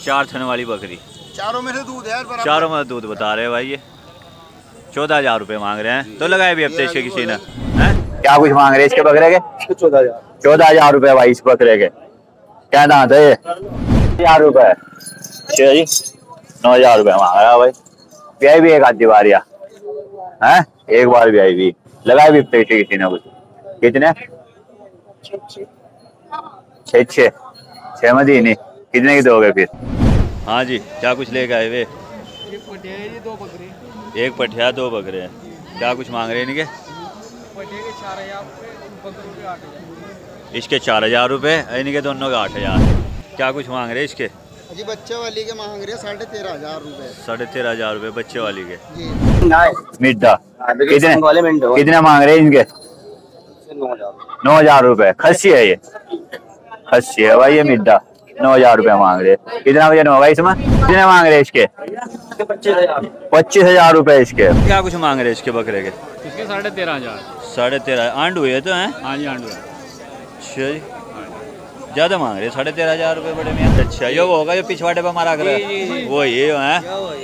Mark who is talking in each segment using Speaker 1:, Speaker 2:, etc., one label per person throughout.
Speaker 1: 4 थन वाली बकरी,
Speaker 2: चारों में से दूध है,
Speaker 1: चारों में दूध बता रहे हैं भाई। ये 14,000 रुपए मांग रहे हैं। तो लगाए भी हफ्ते इसके किसी ने, क्या कुछ मांग रहे हैं इसके बकरे के? 14,000 रुपए भाई इस बकरे के। क्या दांत है ये? 1000 रुपए। अच्छा जी, 9,000 रुपए मांग रहा है भाई। ब्याई भी एक आधी बार या है, एक बार ब्याई भी लगाए भी हफ्ते किसी ने कुछ। कितने? 6 महीने। कितने की दोगे फिर? हाँ जी, क्या कुछ लेके आए वे? एक पठिया 2 बकरे हैं। क्या कुछ मांग रहे हैं इनके? इसके 4,000 रुपए, इनके दोनों के 8,000। क्या कुछ मांग रहे हैं इसके?
Speaker 2: जी बच्चे वाली के मांग रहे हैं 13,500 रुपए।
Speaker 1: 13,500 रुपए बच्चे वाली के।
Speaker 2: मिड्डा
Speaker 1: कितने मांग रहे हैं इनके? 9,000 रुपए। खस्सी है ये, खस्सी है भाई ये मिड्डा। 9,000 रुपए मांग रहे। कितना वजन होगा इसमें? कितने मांग रहे इसके? 25,000 रुपए इसके। क्या कुछ मांग रहे इसके बकरे के?
Speaker 3: इसके 13,500।
Speaker 1: 13,500 आंड हुए तो हैं?
Speaker 3: हाँ जी, आंडू है।
Speaker 1: अच्छा जी, ज्यादा मांग रहे 13,500 रुपए बड़े में। अच्छा ये वो होगा जो पिछवाड़े पे मारा कर वो ये है।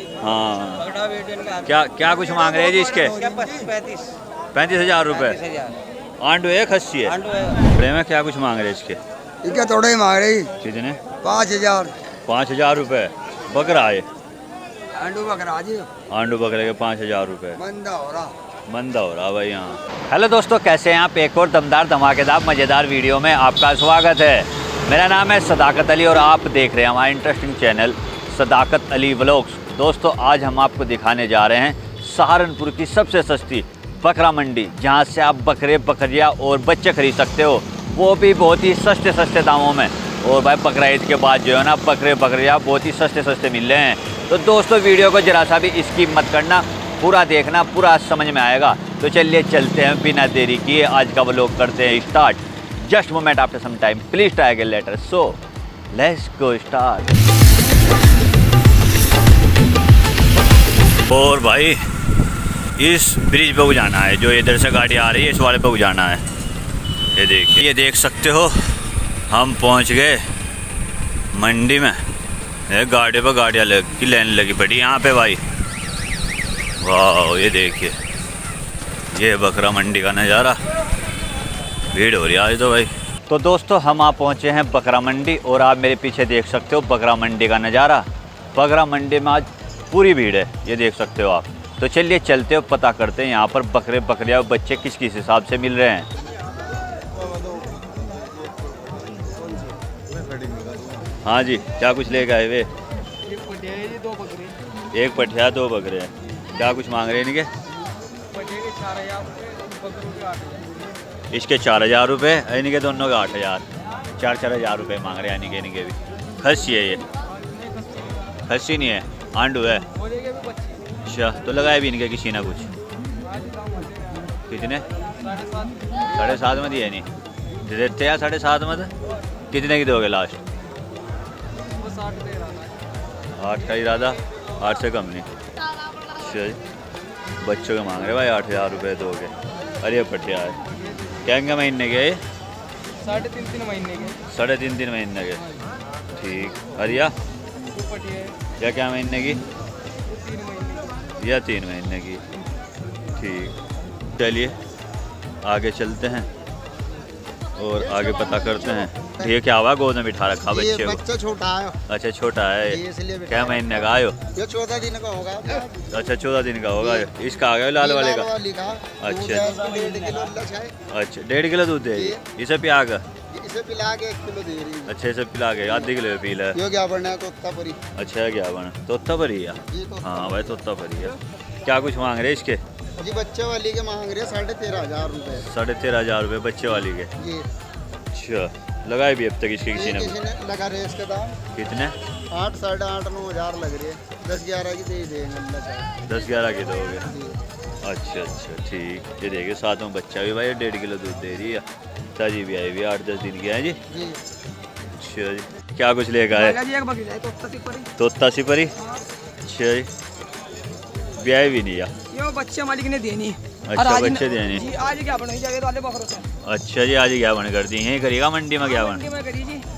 Speaker 1: हाँ, क्या कुछ मांग रहे हैं जी इसके? 35,000 रुपए। आंडू है खस्सी है? बड़े में क्या कुछ मांग रहे इसके?
Speaker 2: इनके थोड़े ही मांग रही।
Speaker 1: कितने?
Speaker 2: 5,000।
Speaker 1: 5,000 रुपए बकरा है?
Speaker 2: आंडू बकरा जी,
Speaker 1: आंडू बकरे के 5,000 रुपए।
Speaker 2: मंदा हो रहा
Speaker 1: भाई यहाँ। हेलो दोस्तों, कैसे हैं आप? एक और दमदार धमाकेदार मज़ेदार वीडियो में आपका स्वागत है। मेरा नाम है सदाकत अली और आप देख रहे हैं हमारा interesting channel Sadaqat Ali vlogs. दोस्तों आज हम आपको दिखाने जा रहे हैं सहारनपुर की सबसे सस्ती बकरा मंडी, जहाँ से आप बकरे, बकरियाँ और बच्चे खरीद सकते हो, वो भी बहुत ही सस्ते दामों में। और भाई बकरा ईद के बाद जो है ना बकरे, बकरियाँ बहुत ही सस्ते मिल रहे हैं। तो दोस्तों वीडियो को जरा सा भी स्किप मत करना, पूरा देखना, पूरा समझ में आएगा। तो चलिए चलते हैं, बिना देरी किए आज का व्लॉग करते हैं start. Just moment after some time, please try again later. So let's go start. और भाई इस ब्रिज पे उजाना है, जो इधर से गाड़ी आ रही है इस वाले पे उजाना है। ये देखिए, ये देख सकते हो हम पहुंच गए मंडी में। गाड़ी पर गाड़ियाँ की लाइन लगी पड़ी यहाँ पे भाई। वाह, ये देखिए ये बकरा मंडी का नज़ारा। भीड़ हो रही है आज तो भाई। तो दोस्तों हम आप पहुँचे हैं बकरा मंडी और आप मेरे पीछे देख सकते हो बकरा मंडी का नज़ारा। बकरा मंडी में आज पूरी भीड़ है, ये देख सकते हो आप। तो चलिए चलते हो, पता करते हैं यहाँ पर बकरे, बकरियाँ, बच्चे किस हिसाब से मिल रहे हैं। हाँ जी, क्या कुछ लेके आए वे? एक पठिया 2 बकरे हैं। क्या कुछ मांग रहे हैं इनके? इसके 4,000 रुपये, इनके दोनों के 8,000। 4,000 रुपये मांग रहे हैं इनके भी। खस्सी है ये? खस्सी नहीं है, आंडू है। अच्छा, तो लगाए भी इनके किसी ना कुछ। कितने? 7.5 में दिए नहीं देते यार? 7.5 में कितने की दोगे लास्ट? 8 का इरादा, 8 से कम नहीं। अच्छा, बच्चों के मांग रहे भाई 8,000 रुपये दोगे। अरे पटिया है, क्या महीने के?
Speaker 3: 3.5 महीने के।
Speaker 1: 3.5 महीने के, ठीक। अरिया क्या महीने की? 3 महीने की, ठीक। चलिए आगे चलते हैं और आगे पता करते हैं। ये क्या हुआ? गोद में बिठा रखा बच्चे को?
Speaker 2: बच्चा छोटा है। अच्छा
Speaker 1: छोटा है, क्या महीने का आयो?
Speaker 2: ये 14 दिन का होगा।
Speaker 1: अच्छा 14 दिन का होगा। इसका आ गया लाल वाले का? अच्छा 1.5 किलो दूध दे रही? इसे पिला के? इसे पिला के 1 किलो दे रही। अच्छा इसे पिला के आधे किलो पी ले। क्या बना? तोता परी। अच्छा क्या बना? तोता परी है? हाँ भाई तोता परी है। क्या कुछ मांग रहे इसके?
Speaker 2: जी बच्चे वाली के मांग रहे 13,500 रुपए।
Speaker 1: 13,500 रुपए बच्चे वाली के। अच्छा, लगाए भी अब तक इसके किसी ने
Speaker 2: लगा रहे इसके दाम?
Speaker 1: कितने?
Speaker 2: 8, 8.5, 9,000 लग रही है। 10-11 की दे देंगे।
Speaker 1: 10-11 की दोगे? अच्छा ठीक। ये देखिए साथ में बच्चा भी भाई 1.5 किलो दूध दे रही है। ताजी भी आई हुई 8-10 दिन की है जी। अच्छा जी, क्या कुछ लेकर आए? तोता सिपरी। अच्छा जी, ब्याह भी नहीं है?
Speaker 3: ये बच्चे मालिक ने देनी।
Speaker 1: अच्छा बच्चे देनी।
Speaker 3: आज क्या बन जाएगा वाले बकरों से?
Speaker 1: अच्छा जी, आज क्या बन कर दी है? करेगा मंडी में क्या बन?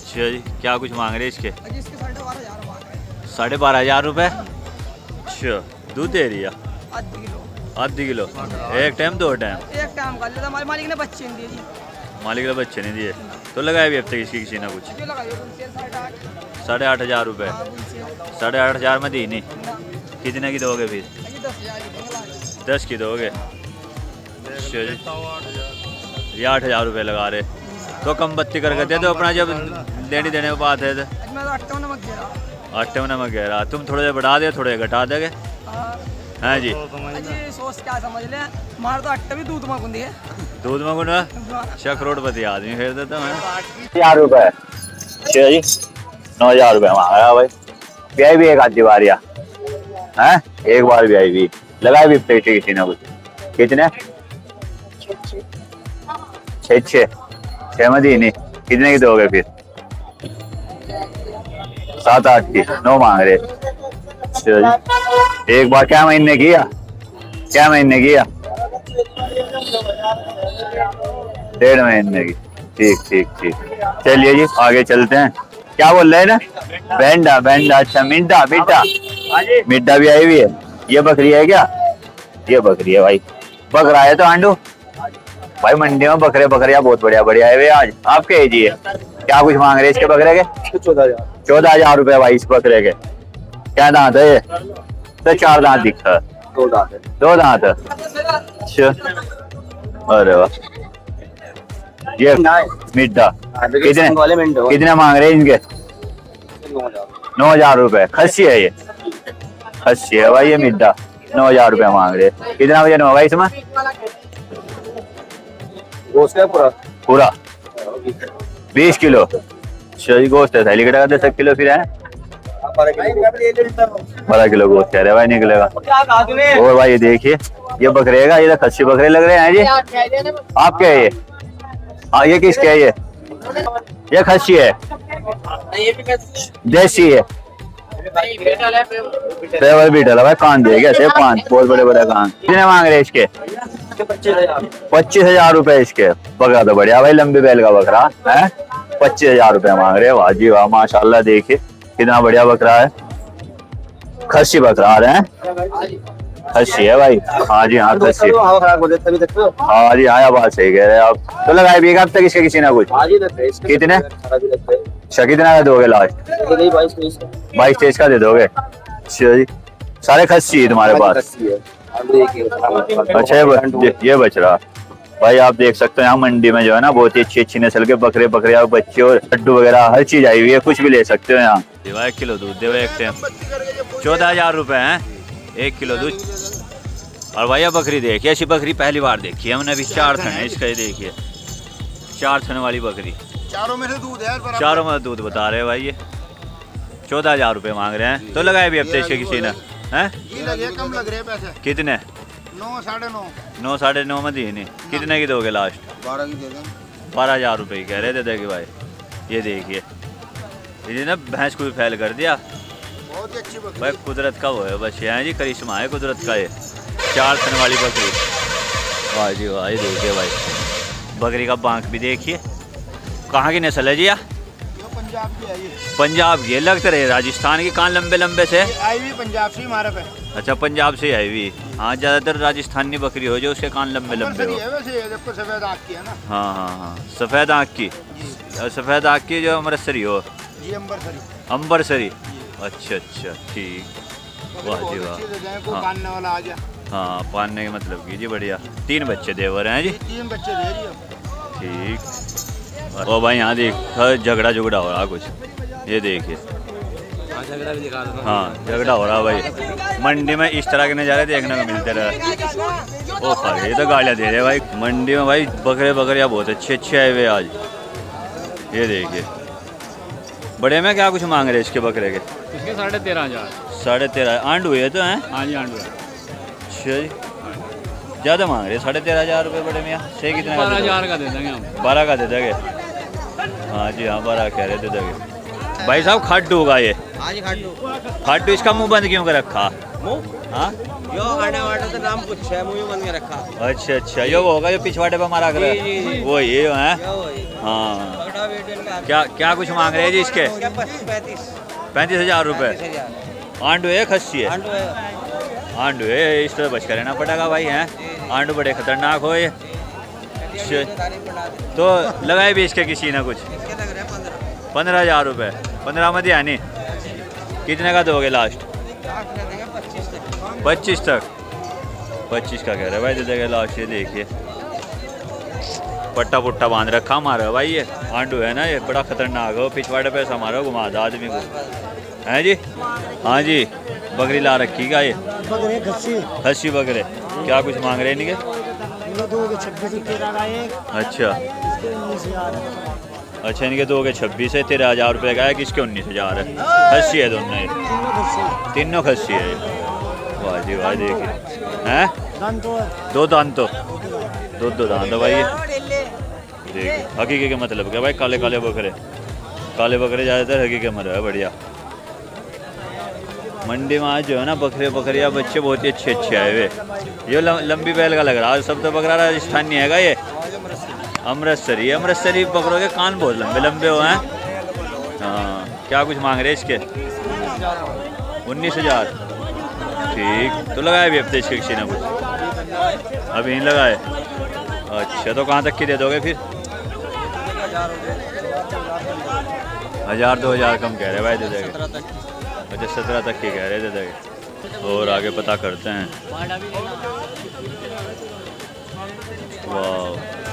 Speaker 1: अच्छा जी, क्या कुछ मांग रहे इसके?
Speaker 3: अजी इसके 12,500 मांग रहे हैं।
Speaker 1: 12,500 रुपये। अच्छा, दूध दे रही है?
Speaker 3: आधी किलो।
Speaker 1: आधी किलो। एक टाइम 2 टाइम?
Speaker 3: एक टाइम का लेता, हमारे मालिक ने बच्चे नहीं दिए जी।
Speaker 1: मालिक ने बच्चे नहीं दिए तो लगाए भी अब तक इसकी किसी ना कुछ?
Speaker 3: जो लगाइए उनसे 8,500।
Speaker 1: 8,500 रुपये।
Speaker 3: हाँ, उनसे
Speaker 1: 8,500 में दी नहीं?
Speaker 3: ना।
Speaker 1: कितने की दोगे फिर?
Speaker 3: अजी 10,000 की देंगे लास्ट।
Speaker 1: 10 की दोगे? अच्छा जी, ये 8,000 रुपये लगा रहे तो कम बत्ती करके दे दो अपना, जब लेनी देने की बात है तो।
Speaker 3: अजी मैं तो 8 में नमक दे रहा।
Speaker 1: 8 में नमक कह रहा, तुम थोड़े बढ़ा दे, थोड़े घटा देगे?
Speaker 3: हाँ।
Speaker 1: हाँ जी।
Speaker 3: अजी सोच क्या समझ ले, हमारा तो 8 भी दूध में गुंदी है।
Speaker 1: दूध में गुना
Speaker 3: हाँ।
Speaker 1: करोड़पति आदमी फेर देता मैं। 1000 रुपये। अच्छा जी, 9,000 रुपये मांगा भाई। ब्याई भी एक आधी बार या है, एक बार ब्याई भी लगाए भी पैसे किसी ने कुछ? कितने? 6 में दी नहीं? कितने की दोगे फिर? 7-8 की। 9 मांग रहे। अच्छा जी, एक बार क्या महीने किया? क्या महीने किया? 1.5 महीने की। ठीक ठीक ठीक, चलिए जी आगे चलते हैं। क्या बोल रहे हैं ना? बेंडा बेंडा, अच्छा मिड्डा मिड्डा। मिड्डा भी आई हुई है। ये बकरी है क्या? ये बकरी है भाई। बकरा है तो आंडू भाई, मंडी में बकरे बकरियां बहुत बढ़िया बढ़िया है वे आज। आपके एज ही है। क्या कुछ मांग रहे हैं इसके बकरे के? 14,000 रुपए भाई इस बकरे के। क्या दांत है ये? तो 4 दांत दिखता है। 2 दांत है। अच्छा, अरे वाह, ये मिड्डा कितने मांग रहे हैं इनके? 9,000 रुपए। खस्सी है ये? खस्सी है भाई ये मिड्डा। 9,000 रुपए मांग रहे। कितना वजन होगा इसमें? पूरा 20 किलो। अच्छा गोश्त है, थैली का 10 किलो फिर है? 12 किलो गोश्त कह रहे भाई निकलेगा। और भाई ये देखिए, ये बकरे का, ये तो खस्सी बकरे लग रहे हैं जी। आपके है ये? हाँ, ये किसके है ये खस्सी है? देसी है? बीटल है भाई, कान दे गया से पान, बहुत बड़े बड़े कान। कितने मांग रहे इसके? 25,000 रुपए इसके। बकरा तो बढ़िया भाई, लंबी बैल का बकरा है। 25,000 रुपए मांग रहे। वाह जी वाह, माशाल्लाह, देखिए कितना बढ़िया बकरा है। खस्सी बकरा आ रहे हैं? खस्सी है भाई? हाँ जी हाँ, खस्सी। हाँ जी हाँ, बात सही कह रहे हैं आप। तो लगाए भी अब तक इसके किसी ना कुछ? कितने? अच्छा, कितना का दोगे लास्ट? 22-23 का दे दोगे? अच्छा जी, सारे खस्सी है तुम्हारे पास? अच्छा, ये बच रहा भाई। आप देख सकते हो यहाँ मंडी में जो है ना, बहुत ही अच्छी अच्छी नस्ल के बकरे बकरिया बच्चे और लड्डू वगैरह हर चीज आई हुई है। कुछ भी ले सकते हो यहाँ। 1 किलो दूध देव एक टाइम। 14,000 रुपए हैं 1 किलो दूध। और भाई ये बकरी देखिए, ऐसी बकरी पहली बार देखी है हमने। अभी 4 थन है इसका, ये देखिए 4 थन वाली बकरी।
Speaker 2: चारों में से दूध है?
Speaker 1: चारों में दूध बता रहे हैं भाई। ये 14,000 रुपए मांग रहे हैं। तो लगाए भी अब तक किसी ने? हैं
Speaker 2: कम लग रहे हैं पैसे।
Speaker 1: कितने?
Speaker 2: 9, 9.5।
Speaker 1: 9, 9.5 में दी नहीं? कितने की दोगे लास्ट?
Speaker 2: 12 की दे दें।
Speaker 1: 12,000 रुपए की कह रहे थे देखिए भाई। ये देखिए, ये ना भैंस को भी फैल कर दिया।
Speaker 2: बहुत ही अच्छी बकरी
Speaker 1: भाई कुदरत का वो है बस, यहाँ जी करिश्मा है कुदरत का। ये 4 थन वाली बकरी। वाह जी वाह, ये देखिए भाई, बकरी का बांक भी देखिए। कहाँ की नस्ल है जी?
Speaker 2: पंजाब की है ये।
Speaker 1: पंजाब की? लगते रहे राजस्थान की। कान लंबे लंबे से
Speaker 2: आई हुई पंजाब से हमारे पे।
Speaker 1: अच्छा, पंजाब से आई हुई। हाँ, ज्यादातर राजस्थानी बकरी हो जो उसके कान लंबे लंबे हो।
Speaker 2: सफेद आँख की है ना?
Speaker 1: हाँ हाँ हाँ, सफेद आँख की। सफेद आँख की जो अमृतसरी हो
Speaker 2: जी,
Speaker 1: अंबरसरी। अच्छा अच्छा, ठीक। वाह जी वाह।
Speaker 2: पालने वाला आ गया।
Speaker 1: हाँ, पालने के मतलब की जी, बढ़िया। 3 बच्चे देवर हैं जी?
Speaker 2: 3 बच्चे दे रही हो।
Speaker 1: ठीक। ओ भाई यहाँ देख, झगड़ा झुगड़ा हो रहा कुछ। ये देखिए,
Speaker 3: झगड़ा भी दिखा दो।
Speaker 1: हाँ झगड़ा हो रहा भाई। मंडी में इस तरह के नज़ारे देखने को मिलते रहे। ओ खा ये तो गालियाँ दे रहे भाई मंडी में भाई। बकरे बकरियाँ बहुत अच्छे अच्छे आए हुए आज। ये देखिए, बड़े में क्या कुछ मांग रहे इसके बकरे के?
Speaker 3: इसके 13,500।
Speaker 1: 13.5 आंड हुए तो हैं?
Speaker 3: हाँ जी, आंड।
Speaker 1: अच्छा जी, ज़्यादा मांग रहे 13,500 रुपये बड़े में। सही कितने?
Speaker 3: 12,000 का दे देंगे हम।
Speaker 1: 12 का दे देंगे? हाँ जी हाँ, 12 कह रहे दे देंगे। भाई साहब, खट्टू होगा ये?
Speaker 3: हाँ जी, खाटू।
Speaker 1: खाटू, इसका मुंह बंद क्यों कर रखा?
Speaker 3: मुंह?
Speaker 1: हाँ,
Speaker 4: यो आने वाले तो नाम पूछा है, मुझे मन के रखा।
Speaker 1: अच्छा अच्छा, ये वो होगा जो पिछवाड़े पे मारा कर
Speaker 4: जी।
Speaker 1: वो ये है।
Speaker 4: यो वही।
Speaker 1: हाँ,
Speaker 4: पकड़ा वीडियो का।
Speaker 1: क्या क्या कुछ मांग रहे हैं जी इसके?
Speaker 4: 35,000
Speaker 1: रुपये।
Speaker 4: 35,000।
Speaker 1: आंडू है खस्सी है?
Speaker 4: आंडू है।
Speaker 1: आंडू है, इस तरह बच कर रहना पड़ेगा भाई हैं। आंडू बड़े खतरनाक हो ये। तो लगाए भी इसके किसी ना कुछ?
Speaker 4: इसके लग रहे हैं
Speaker 1: 15,000 रुपये। 15 में दिया नहीं? कितने का दोगे लास्ट? 25 तक। 25 का कह रहे भाई, दे देगा लास्ट। ये देखिए पट्टा पुट्टा बांध रखा हमारा भाई। ये आंडू है ना, ये बड़ा खतरनाक हो। पिछवाड़े पे हमारा घुमा दो आदमी को, हैं जी? हाँ जी, बकरी ला रखी का ये?
Speaker 2: बकरे खस्सी
Speaker 1: खस्सी बकरे। क्या कुछ मांग रहे हैं इनके?
Speaker 2: 26,000
Speaker 1: अच्छा अच्छा, इनके 2 के 26 है। 13,000 रुपये का है। किसके 19,000 है? खस्सी है दोनों, तीनों खस्सी है। वाह जी वाह, देखिए हैं 2 दांत, 2 दांत भाई। ये देखिए हकीके के मतलब क्या भाई? काले काले बकरे, काले बकरे ज़्यादातर हकीके में है। बढ़िया। मंडी में आज जो है ना बकरे बकरिया बच्चे बहुत ही अच्छे अच्छे आए हुए। ये लंबी बैल का लग रहा है। सब तो बकरा राजस्थानी हैगा ये? अमृतसरी। अमृतसरी बकरों के कान बहुत लंबे लंबे हो हैं। हाँ, क्या कुछ मांग रहे इसके? 19,000। ठीक, तो लगाए भी अब इसके किसी ने कुछ? अभी नहीं लगाए। अच्छा, तो कहाँ तक की दे दोगे फिर? 1,000-2,000 कम कह रहे भाई, दे देंगे। अच्छा, 17 तक की कह रहे, दे देंगे। और आगे पता करते हैं। वाह,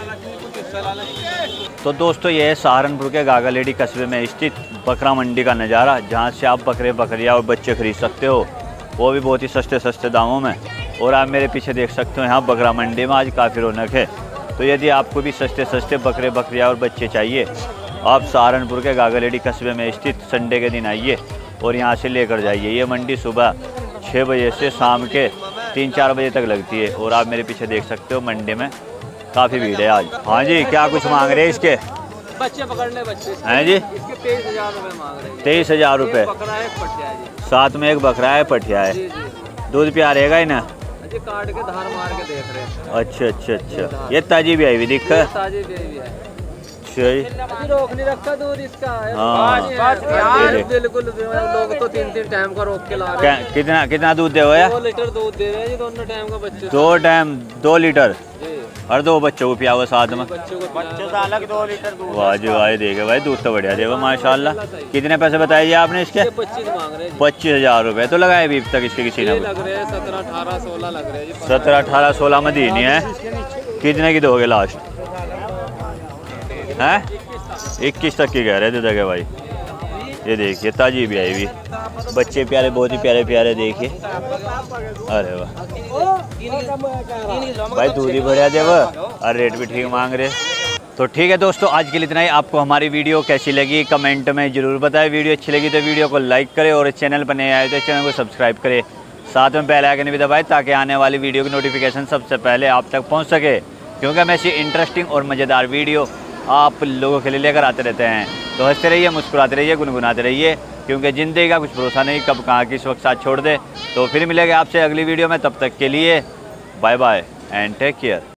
Speaker 1: तो दोस्तों ये है सहारनपुर के गागालेडी कस्बे में स्थित बकरा मंडी का नज़ारा, जहाँ से आप बकरे बकरियाँ और बच्चे खरीद सकते हो, वो भी बहुत ही सस्ते दामों में। और आप मेरे पीछे देख सकते हो, यहाँ बकरा मंडी में आज काफ़ी रौनक है। तो यदि आपको भी सस्ते बकरे बकरियाँ और बच्चे चाहिए, आप सहारनपुर के गागालेडी कस्बे में स्थित संडे के दिन आइए और यहाँ से लेकर जाइए। ये मंडी सुबह 6 बजे से शाम के 3-4 बजे तक लगती है। और आप मेरे पीछे देख सकते हो, मंडी में काफ़ी भीड़ है आज। हाँ जी, क्या कुछ मांग रहे हैं इसके?
Speaker 3: बच्चे पकड़ने बच्चे
Speaker 1: हैं जी?
Speaker 3: इसके 23,000 रुपये मांग रहे हैं।
Speaker 1: 23,000 रुपये।
Speaker 3: बकरा है, पटिया है जी।
Speaker 1: साथ में एक बकरा है, पठिया है।
Speaker 3: जी।
Speaker 1: दूध प्यार रहेगा ही ना?
Speaker 3: जी, काट के धार मार के देख रहे हैं।
Speaker 1: अच्छा, ये ताजी भी आई हुई दिख।
Speaker 3: ताजी बेबी है।
Speaker 1: सही।
Speaker 3: अभी रोक नहीं रखा दूध इसका।
Speaker 1: हाँ।
Speaker 3: यार बिल्कुल, लोग तो 3 टाइम का रोक के ला रहे हैं।
Speaker 1: कितना दूध दे हुआ?
Speaker 3: 2 लीटर दूध दे रहे हैं जी, दोनों टाइम का बच्चे।
Speaker 1: 2 टाइम 2 लीटर
Speaker 3: जी।
Speaker 1: और 2 बच्चों को पिया हुआ साथ में?
Speaker 3: बच्चों से अलग 2 लीटर दूध।
Speaker 1: वाह जी वाह, देखे भाई, दूध तो बढ़िया देगा माशाल्लाह। कितने पैसे बताइए आपने इसके?
Speaker 3: 25 मांग रहे हैं।
Speaker 1: 25,000 रुपये। तो लगाए भी अब तक इसके किसी ने?
Speaker 3: लग रहे हैं 17, 18, 16 लग रहे हैं जी।
Speaker 1: 17, 18, 16 में दी नहीं है। कितने की दोगे लास्ट? हैं 21 तक की कह रहे थे देखे भाई। ये देखिए ताजी भी आई हुई, बच्चे प्यारे, बहुत ही प्यारे प्यारे। देखिए, अरे वाह भाई, दूध ही बढ़िया दे वो और रेट भी ठीक मांग रहे। तो ठीक है दोस्तों, आज के लिए इतना ही। आपको हमारी वीडियो कैसी लगी कमेंट में ज़रूर बताएं। वीडियो अच्छी लगी तो वीडियो को लाइक करें और चैनल पर नए आए तो चैनल को सब्सक्राइब करें। साथ में बेल आइकन भी दबाएं ताकि आने वाली वीडियो की नोटिफिकेशन सबसे पहले आप तक पहुँच सके, क्योंकि हम ऐसी इंटरेस्टिंग और मज़ेदार वीडियो आप लोगों के लिए लेकर आते रहते हैं। तो हंसते रहिए, मुस्कुराते रहिए, गुनगुनाते रहिए, क्योंकि ज़िंदगी का कुछ भरोसा नहीं, कब कहाँ किस वक्त साथ छोड़ दे। तो फिर मिलेंगे आपसे अगली वीडियो में, तब तक के लिए bye bye and take care.